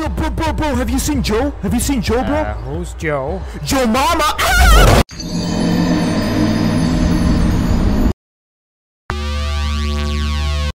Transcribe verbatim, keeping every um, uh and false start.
yo, bro, bro, bro, have you seen Joe? Have you seen Joe, bro? Uh, who's Joe? Joe Mama!